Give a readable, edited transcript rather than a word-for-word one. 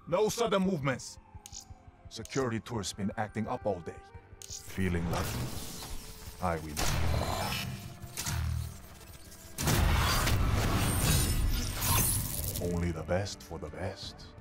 No sudden movements. Security tour's been acting up all day. Feeling lucky. I win. Only the best for the best.